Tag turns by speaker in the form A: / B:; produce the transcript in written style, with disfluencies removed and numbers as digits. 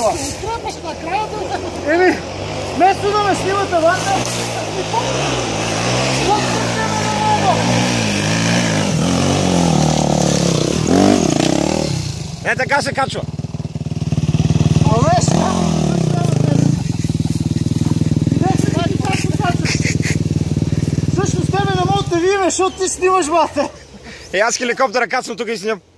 A: ала.
B: Тръпаш накрая да...
A: Еми, вместо да ме снимате, ванте,
C: Е, така се качва.
A: Всъщност тебе не мога да видим, защото ти снимаш, бате.
C: Аз хеликоптера кацам тук и снимам.